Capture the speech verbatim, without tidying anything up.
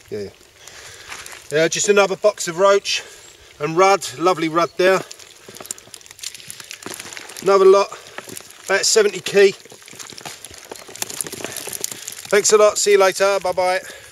Yeah, yeah. Yeah, just another box of roach and rudd. Lovely rudd there. Another lot, about seventy key. Thanks a lot. See you later. Bye bye.